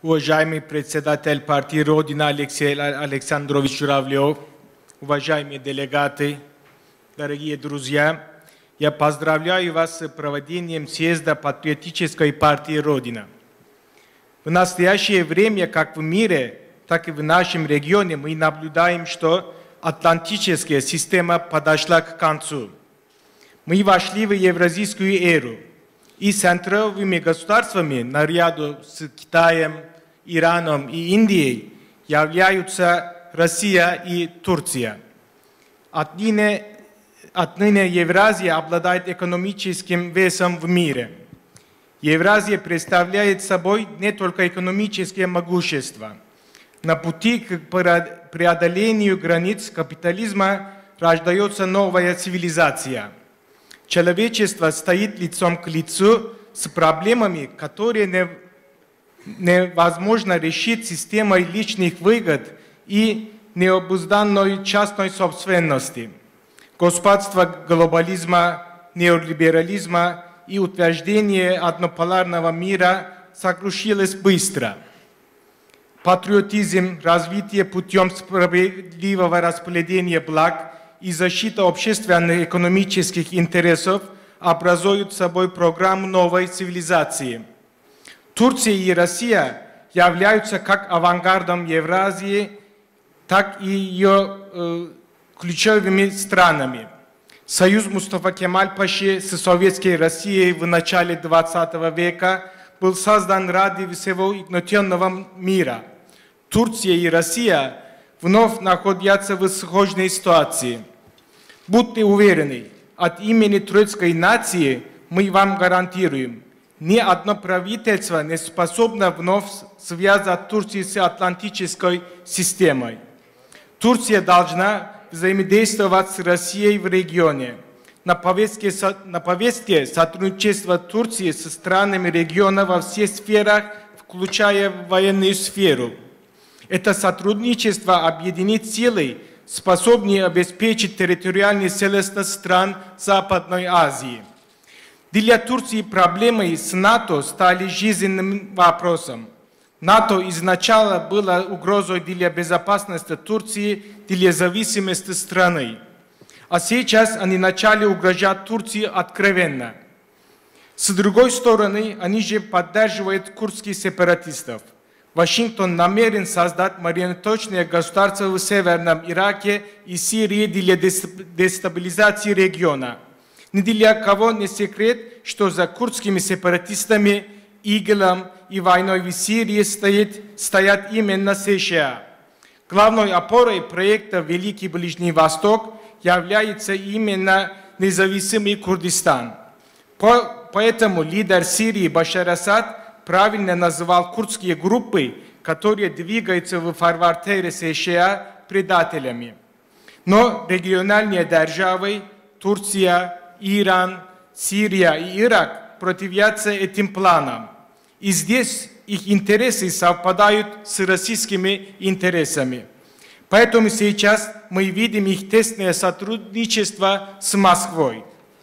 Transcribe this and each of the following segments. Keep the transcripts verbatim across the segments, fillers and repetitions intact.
Уважаемый председатель партии Родина Алексей Александрович Журавлев, уважаемые делегаты, дорогие друзья, я поздравляю вас с проведением съезда Патриотической партии Родина. В настоящее время, как в мире, так и в нашем регионе, мы наблюдаем, что атлантическая система подошла к концу. Мы вошли в евразийскую эру, и центровыми государствами наряду с Китаем, Ираном и Индией являются Россия и Турция. Отныне, отныне Евразия обладает экономическим весом в мире. Евразия представляет собой не только экономическое могущество. На пути к преодолению границ капитализма рождается новая цивилизация. Человечество стоит лицом к лицу с проблемами, которые не, невозможно решить системой личных выгод и необузданной частной собственности. Господство глобализма, неолиберализма и утверждение однополярного мира сокрушилось быстро. Патриотизм, развитие путем справедливого распределения благ и защита общественных и экономических интересов образуют собой программу новой цивилизации. Турция и Россия являются как авангардом Евразии, так и ее э, ключевыми странами. Союз Мустафа Кемаль-Паши с Советской Россией в начале двадцатого века был создан ради всего угнетенного мира. Турция и Россия вновь находятся в схожей ситуации. Будьте уверены, от имени турецкой нации мы вам гарантируем, ни одно правительство не способно вновь связать Турцию с атлантической системой. Турция должна взаимодействовать с Россией в регионе. На повестке, на повестке сотрудничества Турции со странами региона во всех сферах, включая военную сферу. Это сотрудничество объединит силы, способные обеспечить территориальную целостность стран Западной Азии. Для Турции проблемы с НАТО стали жизненным вопросом. НАТО изначально было угрозой для безопасности Турции, для зависимости страны. А сейчас они начали угрожать Турции откровенно. С другой стороны, они же поддерживают курдских сепаратистов. Вашингтон намерен создать марионеточное государство в Северном Ираке и Сирии для дестабилизации региона. Ни для кого не секрет, что за курдскими сепаратистами, ИГИЛом и войной в Сирии стоит, стоят именно США. Главной опорой проекта «Великий Ближний Восток» является именно независимый Курдистан. По, поэтому лидер Сирии Башар Асад правильно называл курдские группы, которые двигаются в фарватере США, предателями. Но региональные державы, Турция, Иран, Сирия и Ирак противятся этим планам. И здесь их интересы совпадают с российскими интересами. Поэтому сейчас мы видим их тесное сотрудничество с Москвой.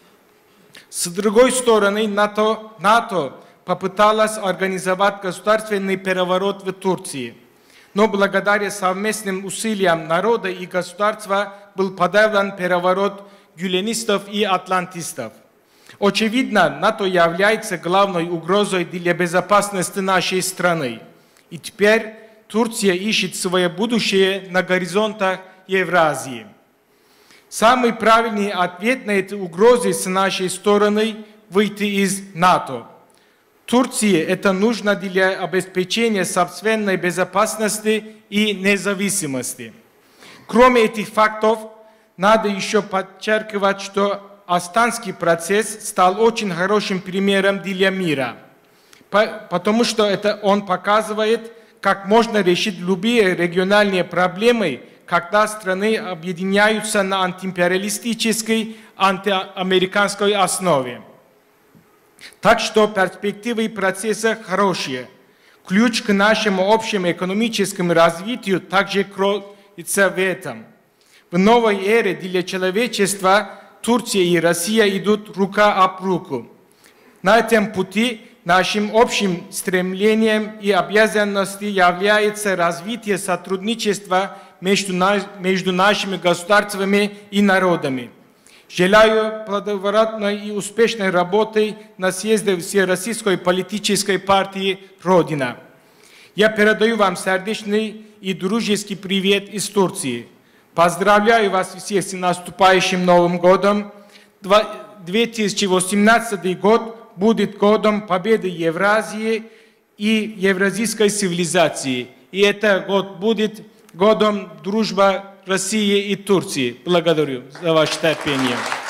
С другой стороны, НАТО, НАТО попыталась организовать государственный переворот в Турции. Но благодаря совместным усилиям народа и государства был подавлен переворот гюленистов и атлантистов. Очевидно, НАТО является главной угрозой для безопасности нашей страны. И теперь Турция ищет свое будущее на горизонтах Евразии. Самый правильный ответ на эти угрозы с нашей стороны – выйти из НАТО. Турции это нужно для обеспечения собственной безопасности и независимости. Кроме этих фактов, надо еще подчеркивать, что Астанский процесс стал очень хорошим примером для мира, потому что это он показывает, как можно решить любые региональные проблемы, когда страны объединяются на антиимпериалистической, антиамериканской основе. Так что перспективы процесса хорошие. Ключ к нашему общему экономическому развитию также кроется в этом. В новой эре для человечества Турция и Россия идут рука об руку. На этом пути нашим общим стремлением и обязанностью является развитие сотрудничества между, между нашими государствами и народами. Желаю плодотворной и успешной работы на съезде Всероссийской политической партии «Родина». Я передаю вам сердечный и дружеский привет из Турции. Поздравляю вас всех с наступающим Новым годом. две тысячи восемнадцатый год будет годом победы Евразии и евразийской цивилизации. И этот год будет годом дружбы России и Турции. Благодарю за ваше терпение.